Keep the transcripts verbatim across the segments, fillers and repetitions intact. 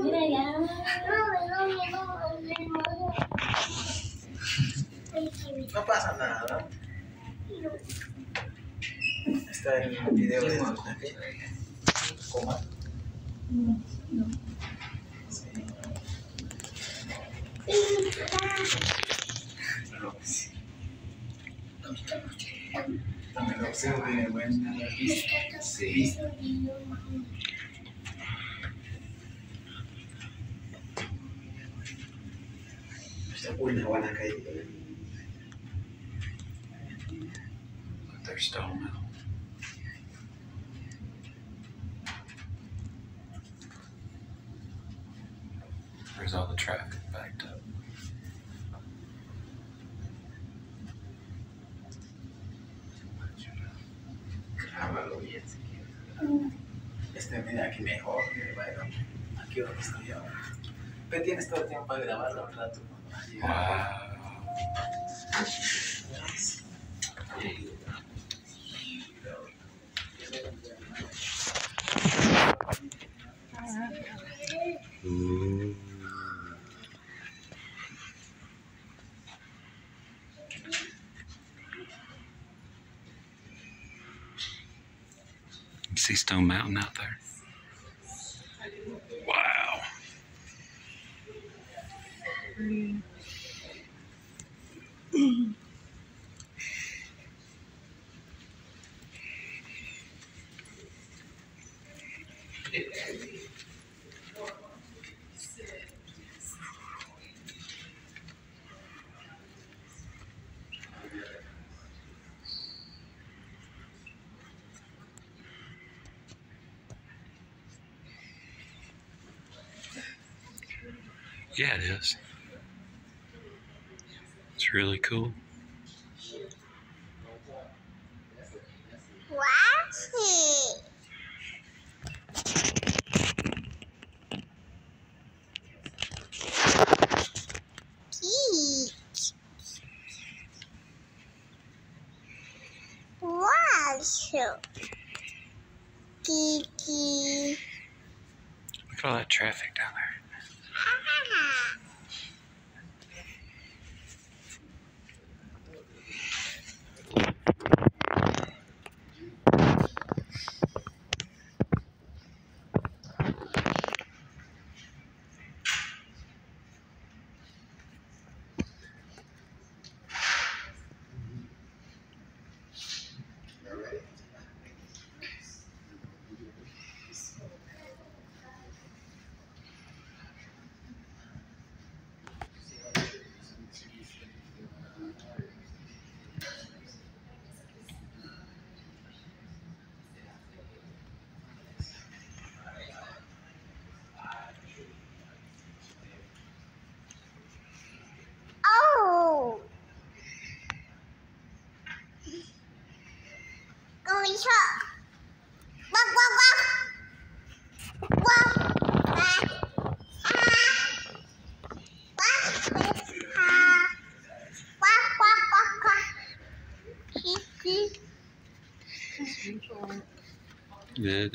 No pasa nada. Está en el video de coma. Sí. También lo observo de buena vista. Sí. Una buena caída. They're still metal. There's all the traffic backed up. Grábalo bien si quieres. Este, mira aquí mejor. Bueno, aquí donde estoy ahora. Pero tienes todo el tiempo para grabarlo un rato. Wow. Ooh. You see Stone Mountain out there? Wow. Yeah, it is. It's really cool. Watch it. Peach. Watch it. Kiki. Look at all that traffic down there. Oh. Go and shop. Walk, walk, walk. Walk. Ah. Walk, walk, walk, walk. Kiki. Good.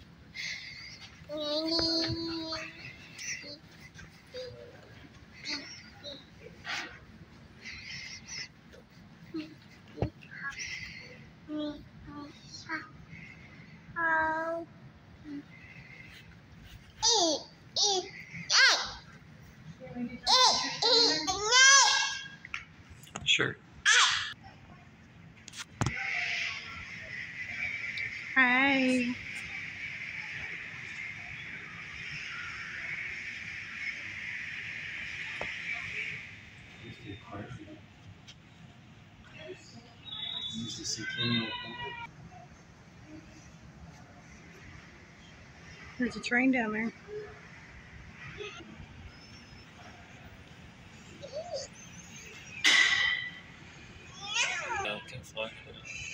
Oh. Eat, eat, eat, eat, eat, Sure. Hi. There's a train down there. Falcon fly.